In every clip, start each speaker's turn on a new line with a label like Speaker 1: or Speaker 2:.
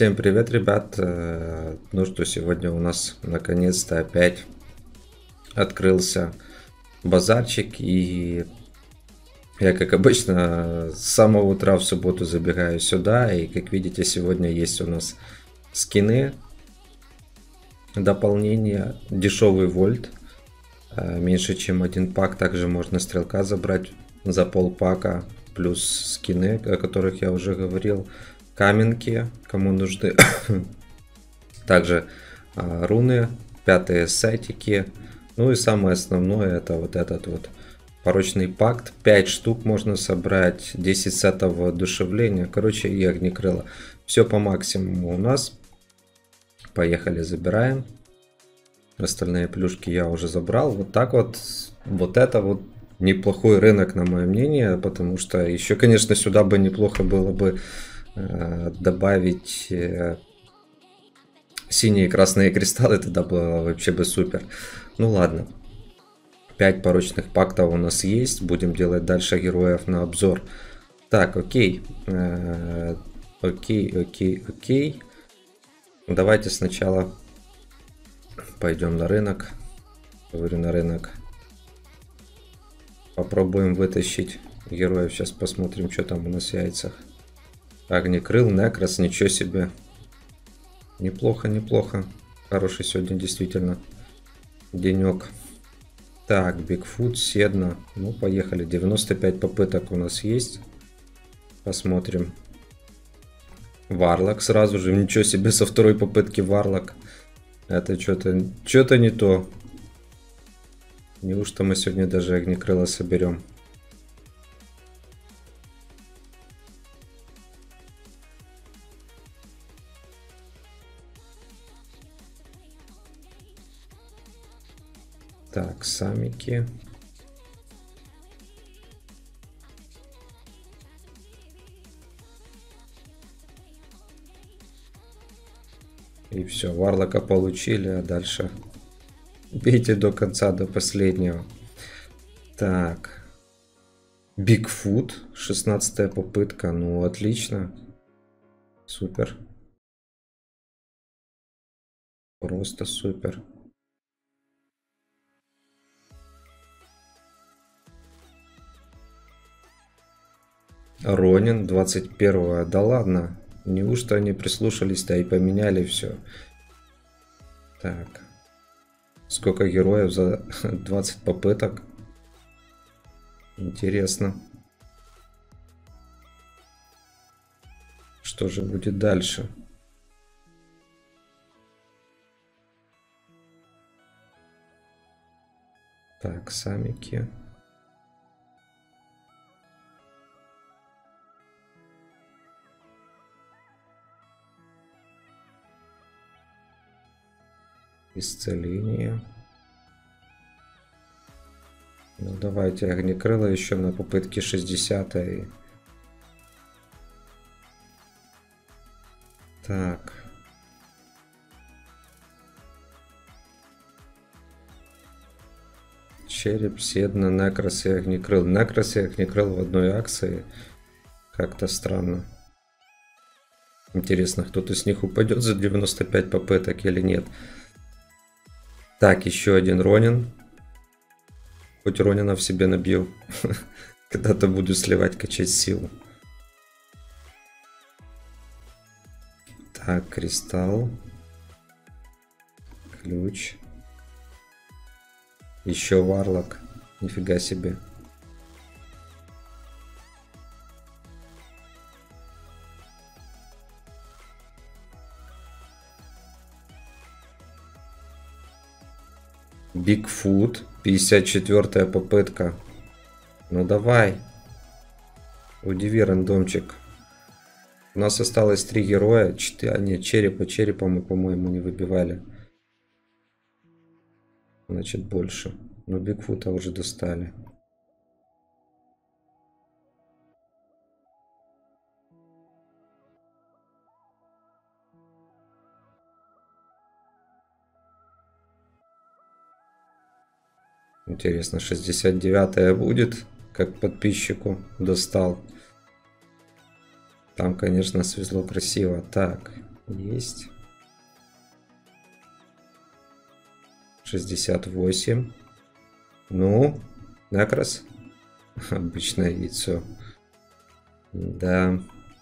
Speaker 1: Всем привет, ребят! Ну что, сегодня у нас наконец-то опять открылся базарчик, и я, как обычно, с самого утра в субботу забегаю сюда, и, как видите, сегодня есть у нас скины, дополнение, дешевый вольт, меньше чем один пак, также можно стрелка забрать за полпака, плюс скины, о которых я уже говорил, каменки, кому нужны, также руны, 5 сетики, ну и самое основное это вот этот вот порочный пакт, 5 штук можно собрать, 10 сетов воодушевления, короче, и огнекрыло, все по максимуму у нас. Поехали, забираем. Остальные плюшки я уже забрал. Вот так вот. Вот это вот неплохой рынок, на мое мнение. Потому что еще, конечно, сюда бы неплохо было бы добавить синие и красные кристаллы. Тогда было вообще бы супер. Ну ладно. 5 порочных пактов у нас есть. Будем делать дальше героев на обзор. Так, окей. Окей. Давайте сначала пойдем на рынок. Говорю, на рынок. Попробуем вытащить героев. Сейчас посмотрим, что там у нас в яйцах. Огнекрыл, Некрос, ничего себе. Неплохо, неплохо. Хороший сегодня действительно денек. Так, Бигфут, Седна. Ну, поехали. 95 попыток у нас есть. Посмотрим. Варлок сразу же, ничего себе, со второй попытки Варлок. Это что-то не то. Неужто мы сегодня даже огнекрыло соберем? Так, самики. И все, Варлока получили, а дальше бейте до конца, до последнего. Так. Бигфут, 16-я попытка, ну отлично. Супер. Просто супер. Ронин, 21-го, да ладно. Неужто они прислушались-то и поменяли все? Так. Сколько героев за 20 попыток? Интересно. Что же будет дальше? Так, самики. Исцеление. Ну давайте огнекрыло еще на попытке 60. Так. Череп, Седна, Некрос и огнекрыл. Некрос и огнекрыл в одной акции. Как-то странно. Интересно, кто-то с них упадет за 95 попыток или нет. Так, еще один Ронин. Хоть Ронина в себе набью. Когда-то буду сливать, качать силу. Так, кристалл. Ключ. Еще Варлок. Нифига себе. Бигфут, 54-я попытка. Ну давай. Удиви, рандомчик. У нас осталось 3 героя. 4, нет, черепа мы, по-моему, не выбивали. Значит, больше. Но Бигфута уже достали. Интересно, 69-я будет, как подписчику достал. Там, конечно, свезло красиво. Так, Есть. 68. Ну, Некрас. Обычное яйцо. Да.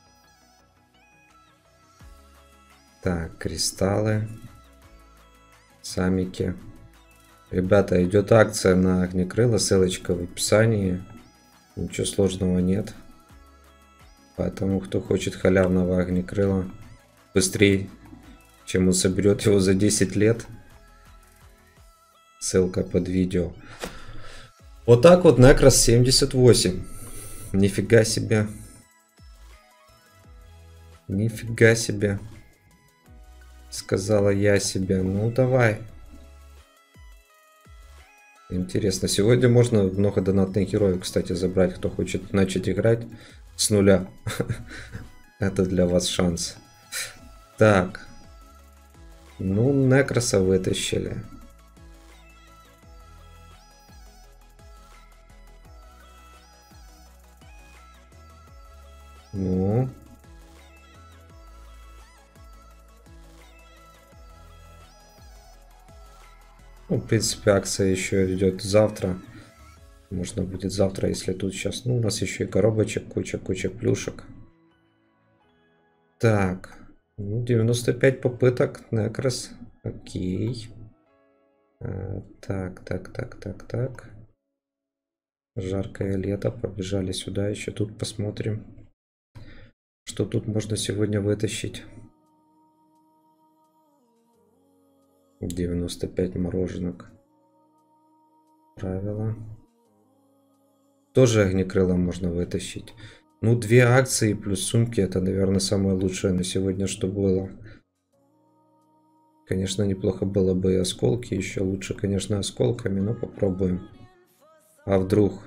Speaker 1: Так, кристаллы. Самики. Ребята, идет акция на огнекрыло. Ссылочка в описании. Ничего сложного нет. Поэтому, кто хочет халявного огнекрыла быстрее, чем он соберет его за 10 лет, ссылка под видео. Вот так вот, Некрас 78. Нифига себе. Нифига себе. Сказала я себе. Ну, давай. Интересно. Сегодня можно много донатных героев, кстати, забрать, кто хочет начать играть с нуля. Это для вас шанс. Так. Ну, Некраса вытащили. Ну. Ну, в принципе, акция еще идет завтра. Можно будет завтра, если тут сейчас... Ну, у нас еще и коробочек, куча плюшек. Так. Ну, 95 попыток. Некрас. Окей. Так. Жаркое лето. Побежали сюда. Еще тут посмотрим. Что тут можно сегодня вытащить. 95 мороженок. Правило. Тоже огнекрыло можно вытащить. Ну, 2 акции плюс сумки. Это, наверное, самое лучшее на сегодня, что было. Конечно, неплохо было бы и осколки. Еще лучше, конечно, осколками. Но попробуем. А вдруг...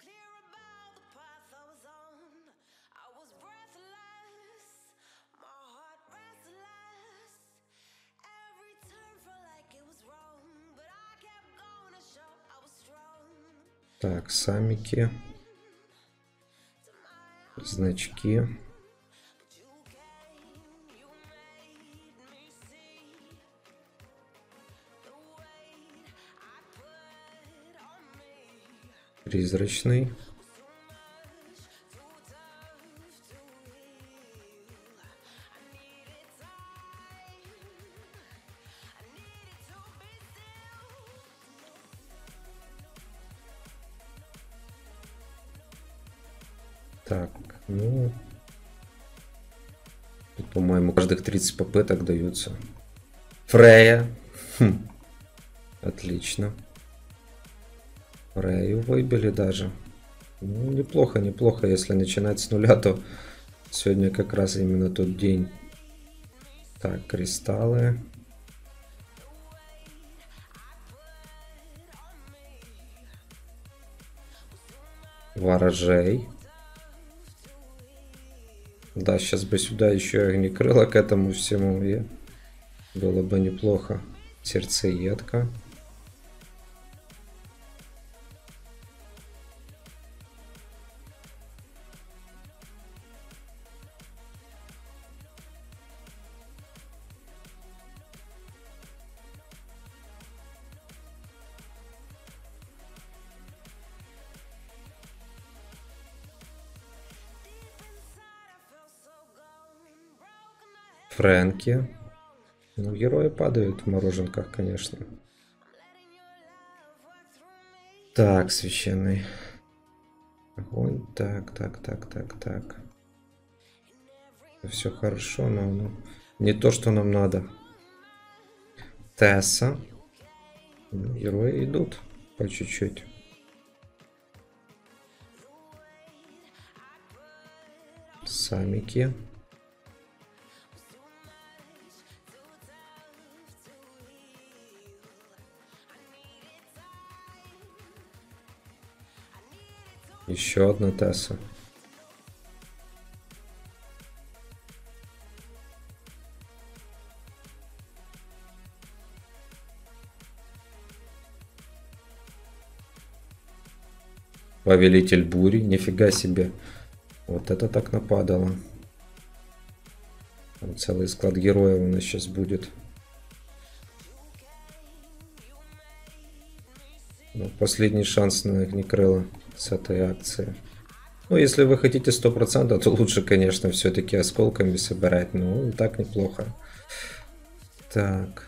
Speaker 1: Так, самики. Значки. Призрачный. Так, ну... Тут, по-моему, каждых 30 попыток даются. Фрея. Хм. Отлично. Фрею выбили даже. Ну, неплохо, неплохо. Если начинать с нуля, то сегодня как раз именно тот день. Так, кристаллы. Ворожей. Да, сейчас бы сюда еще огнекрыло к этому всему. И было бы неплохо. Сердцеедка. Фрэнки. Ну, герои падают в мороженках, конечно. Так, священный огонь. Так. Все хорошо, но не то, что нам надо. Тесса. Герои идут по чуть-чуть. Самики. Еще одна Тесса. Повелитель бури. Нифига себе. Вот это так нападало. Там целый склад героев у нас сейчас будет. Ну, последний шанс на Огнекрыла с этой акции. Ну, если вы хотите 100%, то лучше, конечно, все-таки осколками собирать. Ну, и так неплохо. Так.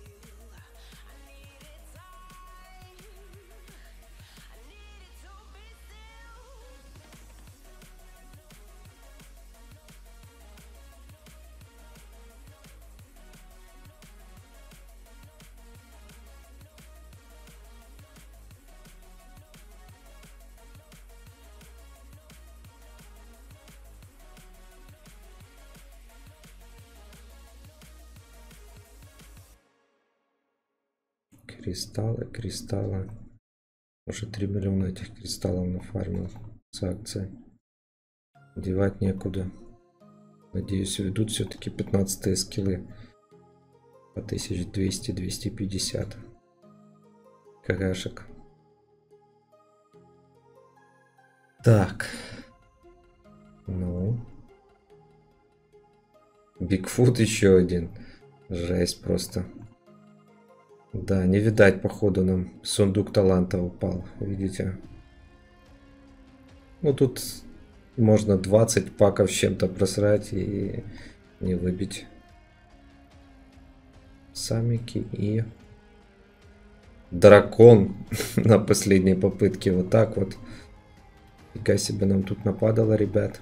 Speaker 1: Кристаллы. Уже 3 миллиона этих кристаллов нафармил с акцией. Девать некуда. Надеюсь, ведут все-таки 15 скиллы. По 1200-250 кагашек. Так. Ну. Бигфут еще один. Жесть просто. Да, не видать, походу, нам сундук таланта упал. Видите? Ну, тут можно 20 паков с чем-то просрать и не выбить. Самики и дракон на последней попытке. Вот так вот. Фига себе нам тут нападало, ребят.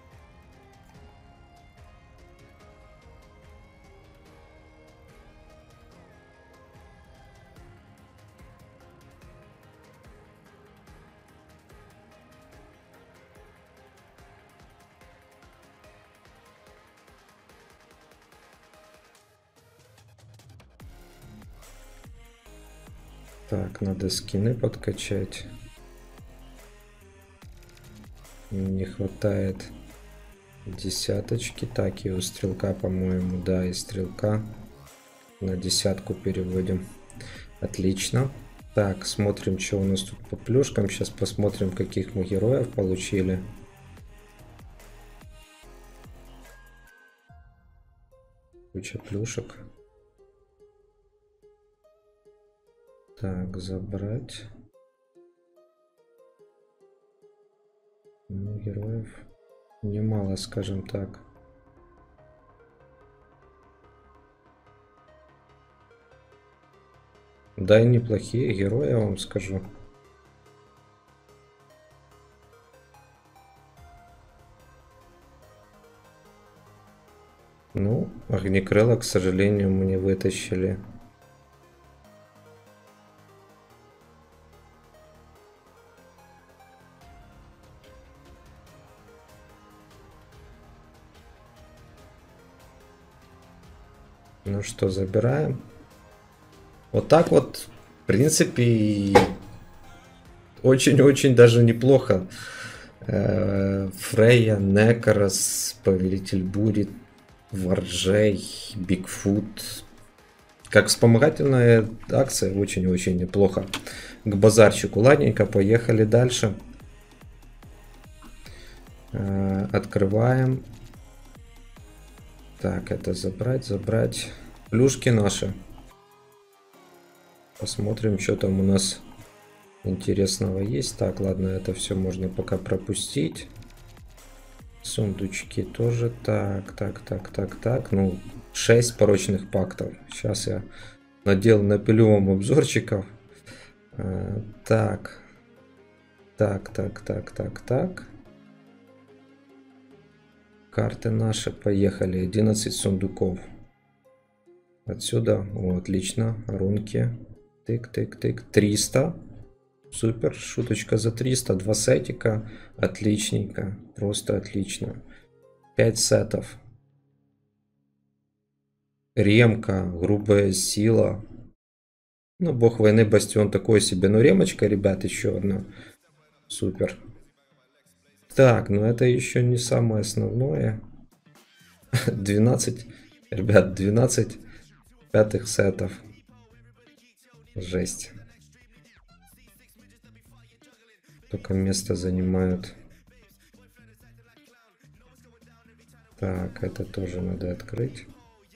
Speaker 1: Так, надо скины подкачать. Не хватает десяточки. Так, и у стрелка, по-моему, да, и стрелка на десятку переводим. Отлично. Так, смотрим, что у нас тут по плюшкам. Сейчас посмотрим, каких мы героев получили. Куча плюшек. Так, забрать. Ну, героев немало, скажем так. Да, и неплохие герои, я вам скажу. Ну, Огнекрыла, к сожалению, мы не вытащили. Ну что, забираем. Вот так вот, в принципе, очень-очень даже неплохо. Фрейя, Некрос, Повелитель Бури, Варджей, Бигфут. Как вспомогательная акция, очень-очень неплохо. К базарчику. Ладненько, поехали дальше. Открываем. Так, это забрать. Плюшки наши. Посмотрим, что там у нас интересного есть. Так, ладно, это все можно пока пропустить. Сундучки тоже. Так. Ну, 6 порочных пактов. Сейчас я напилю вам обзорчиков. Так. Карты наши. Поехали. 11 сундуков. Отсюда. О, отлично. Рунки. Тык. 300. Супер. Шуточка за 300. 2 сетика. Отличненько. Просто отлично. 5 сетов. Ремка. Грубая сила. Ну, бог войны, бастион такой себе. Но ремочка, ребят, еще одна. Супер. Так, но это еще не самое основное. 12. Ребят, 12 пятых сетов. Жесть. Только место занимают. Так, это тоже надо открыть.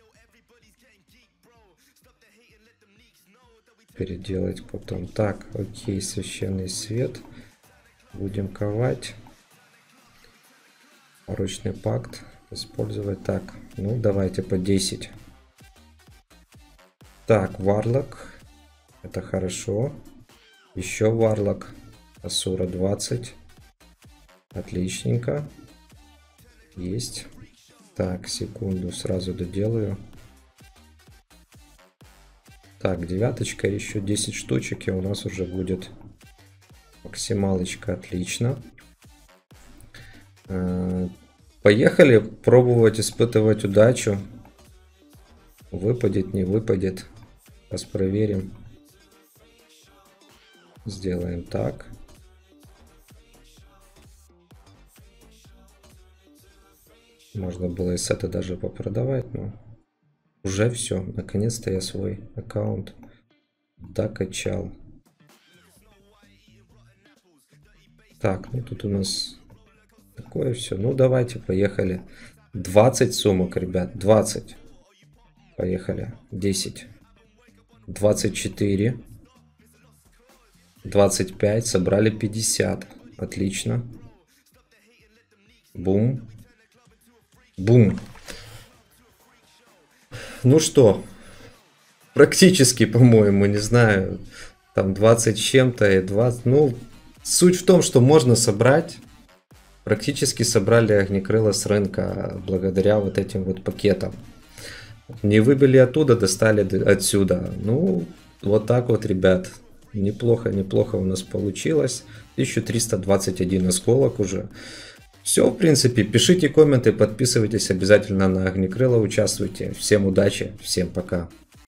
Speaker 1: Переделать потом. Так, окей, священный свет. Будем ковать. Порочный пакт. Использовать. Так, ну давайте по 10. Так, варлок. Это хорошо. Еще варлок. Асура 20. Отличненько. Есть. Так, секунду, сразу доделаю. Так, девяточка, еще 10 штучек, и у нас уже будет максималочка. Отлично. Поехали пробовать испытывать удачу. Выпадет, не выпадет. Сейчас проверим. Сделаем так. Можно было и с это даже попродавать, но уже все. Наконец-то я свой аккаунт докачал. Так, ну тут у нас такое все. Ну давайте, поехали. 20 сумок, ребят. 20. Поехали. 10. 24. 25. Собрали 50. Отлично. Бум. Бум. Ну что, практически, по-моему, не знаю, там 20 с чем-то и 20. Ну, суть в том, что можно собрать. Практически собрали огнекрыла с рынка благодаря вот этим вот пакетам. Не выбили оттуда, достали отсюда. Ну, вот так вот, ребят. Неплохо, неплохо у нас получилось. 1321 осколок уже. Все, в принципе, пишите комменты, подписывайтесь обязательно на огнекрыла, участвуйте. Всем удачи, всем пока.